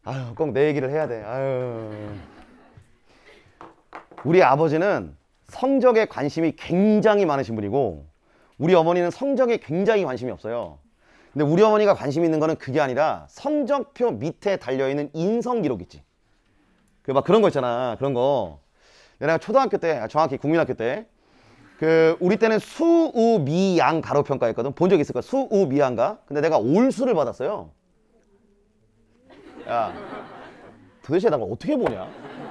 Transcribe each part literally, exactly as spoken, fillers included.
아유, 꼭 내 얘기를 해야 돼. 아유. 우리 아버지는 성적에 관심이 굉장히 많으신 분이고, 우리 어머니는 성적에 굉장히 관심이 없어요. 근데 우리 어머니가 관심 있는 거는 그게 아니라 성적표 밑에 달려있는 인성 기록 있지. 그 막 그런 거 있잖아. 그런 거. 내가 초등학교 때, 정확히 국민학교 때, 그 우리 때는 수우미양 가로 평가했거든. 본 적 있을 거야. 수우미양가. 근데 내가 올수를 받았어요. 야, 도대체 나 어떻게 보냐?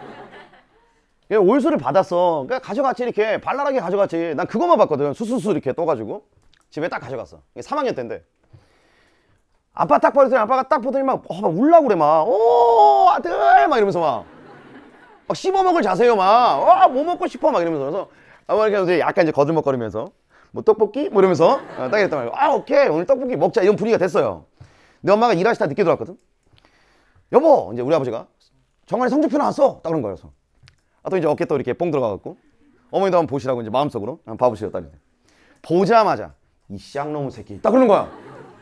올수를 받았어. 그러니까 가져갔지. 이렇게 발랄하게 가져갔지. 난 그것만 봤거든. 수수수 이렇게 떠가지고 집에 딱 가져갔어. 이게 삼 학년 때인데 아빠 딱 보더니 아빠가 딱 보더니 막, 어, 막 울라고 그래. 막 오 아들 막 이러면서 막, 막 씹어먹을 자세요. 막 어, 뭐 먹고 싶어 막 이러면서. 그래서 아마 이렇게 이제 약간 이제 거들먹거리면서 뭐 떡볶이 뭐 이러면서 어, 딱 이랬단 말이야. 아 오케이 오늘 떡볶이 먹자 이런 분위기가 됐어요. 내 엄마가 일하시다 늦게 들어왔거든. 여보 이제 우리 아버지가 정관이 성적표 나왔어 딱 그런 거여서 아, 또 이제 어깨 또 이렇게 뽕 들어가갖고 어머니도 한번 보시라고 이제 마음속으로 한번 봐보시오 딸이. 보자마자 이 쌍놈의 새끼 딱 그러는 거야.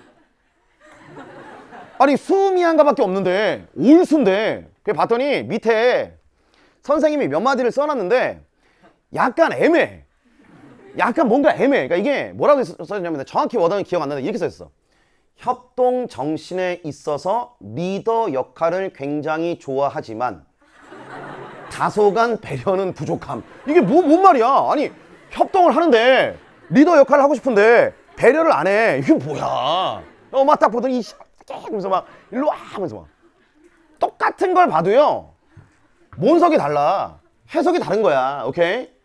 아니 수미한가밖에 없는데 올수인데 그래 봤더니 밑에 선생님이 몇 마디를 써놨는데 약간 애매해. 약간 뭔가 애매해. 그러니까 이게 뭐라고 써있냐면 정확히 워딩은 기억 안 나는데 이렇게 써있어. 협동 정신에 있어서 리더 역할을 굉장히 좋아하지만 다소간 배려는 부족함. 이게 뭐, 뭔 말이야? 아니 협동을 하는데 리더 역할을 하고 싶은데 배려를 안 해. 이게 뭐야? 엄마 딱 보더니 이 하면서 막 일로 와 하면서 막 똑같은 걸 봐도요. 뭔석이 달라. 해석이 다른 거야. 오케이?